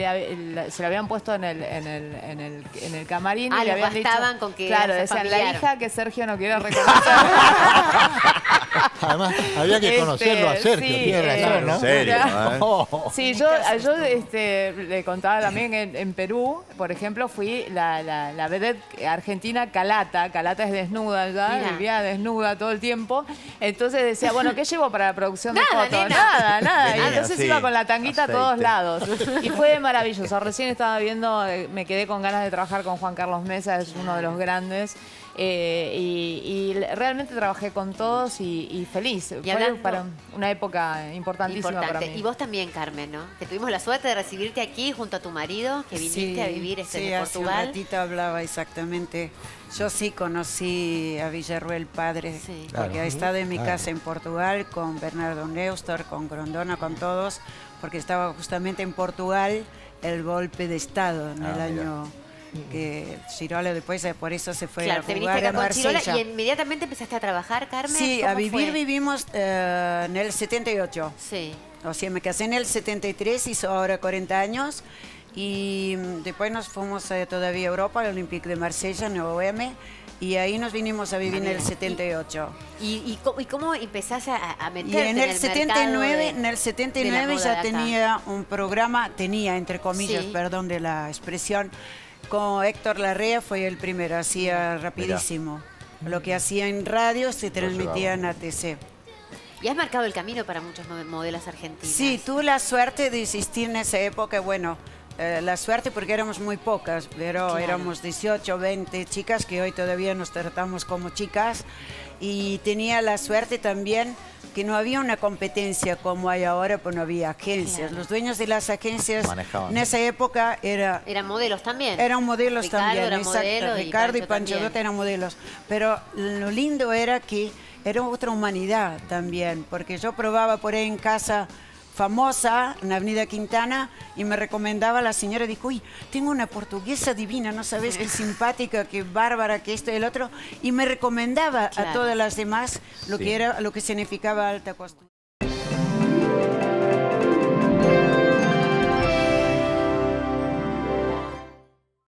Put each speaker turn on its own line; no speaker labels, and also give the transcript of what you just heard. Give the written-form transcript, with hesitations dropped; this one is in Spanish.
se lo habían puesto en el camarín y le
los
habían dicho,
bastaban con que
claro,
era
decían, la
familiar.
hija que Sergio no quiere reconocer.
Además, había que conocerlo a Sergio,
sí,
tiene razón, ¿no?
En serio,
Sí, yo le contaba también en Perú, por ejemplo, fui la vedette argentina Calata. Calata es desnuda ya,
Mirá.
vivía desnuda todo el tiempo. Entonces decía, bueno, ¿qué llevo para la producción de
Nada,
fotos?
nena.
Nada. Y
Venía,
entonces
sí,
iba con la tanguita a todos
aceite.
lados. Y fue maravilloso. Recién estaba viendo, me quedé con ganas de trabajar con Juan Carlos Mesa, es uno de los grandes. Y realmente trabajé con todos y feliz.
Y
Fue
hablando-
para una época importantísima para mí.
Y vos también, Carmen, ¿no? Que tuvimos la suerte de recibirte aquí junto a tu marido, que viniste a vivir
sí,
en
hace un
Portugal.
ratito hablaba exactamente. Yo sí conocí a Villarruel padre,
Sí.
porque
Claro.
ha estado en mi
Claro.
casa en Portugal con Bernardo Neustadt, con Grondona, con todos, porque estaba justamente en Portugal el golpe de Estado en el año que Chirola después por eso se fue
Claro,
a
te
jugar
viniste
a
acá con Chirola
Marsella.
y inmediatamente empezaste a trabajar, Carmen.
Sí,
¿Cómo
a vivir
fue?
vivimos en el 78.
Sí.
O sea, me casé en el 73, hizo ahora 40 años. Y después nos fuimos todavía a Europa, al Olympique de Marsella, en OM. Y ahí nos vinimos a vivir en el 78.
¿Y cómo empezás a
Y
meterte
en el
mercado
79,
de-
en el 79
de la moda de
ya
acá?
tenía un programa, entre comillas,
Sí.
perdón de la expresión, con Héctor Larrea fue el primero, hacía rapidísimo. Lo que hacía en radio se transmitía en ATC.
Y has marcado el camino para muchos modelos argentinos.
Sí, tuve la suerte de existir en esa época, bueno, la suerte porque éramos muy pocas, pero
Claro.
éramos 18, 20 chicas que hoy todavía nos tratamos como chicas y tenía la suerte también que no había una competencia como hay ahora, pues no había agencias.
Claro.
Los dueños de las agencias
Manejaban.
en esa época
Eran modelos también.
eran modelos
Ricardo
también,
era
exacto.
modelo y
Ricardo y
Pancho
Pancho
también.
Dota eran modelos. Pero lo lindo era que era otra humanidad también, porque yo probaba por ahí en casa famosa, en Avenida Quintana, y me recomendaba la señora, dijo, uy, tengo una portuguesa divina, no sabes qué simpática, qué bárbara, que esto y el otro, y me recomendaba
Claro.
a todas las demás lo
Sí.
que era, lo que significaba alta costura.